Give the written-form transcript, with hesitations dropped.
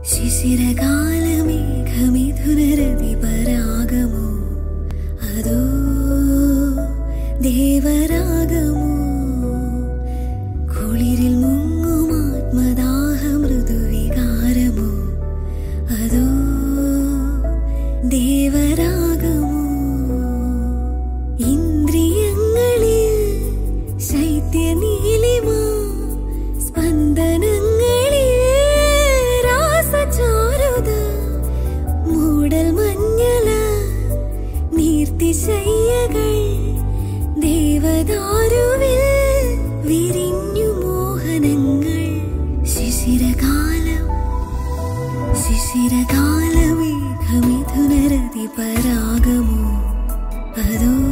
शिशिरकालमेघमिथुनरतिपरागमो अदो देवरागमो कुളിരിൽ മുങ്ങുമാത്മദാഹമൃദുവികാരമോ अदो देवरागमो इन्द्रियങ്ങളിൽ ശൈത്യനീലിമ സ്പന്ദനങ്ങളിൽ രാസചാരുത മൂടൽ മഞ്ഞള നീർത്തിശയ്യകൾ ദേവദാരുവിൽ വിരിഞ്ഞു മോഹനങ്ങൾ ശിശിരകാലമേഘമിഥുനരതിപരാഗമോ अदो